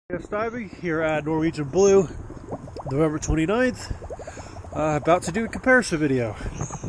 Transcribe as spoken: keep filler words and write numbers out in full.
Yes, diving here at Norwegian Blue, November twenty-ninth. Uh, about to do a comparison video.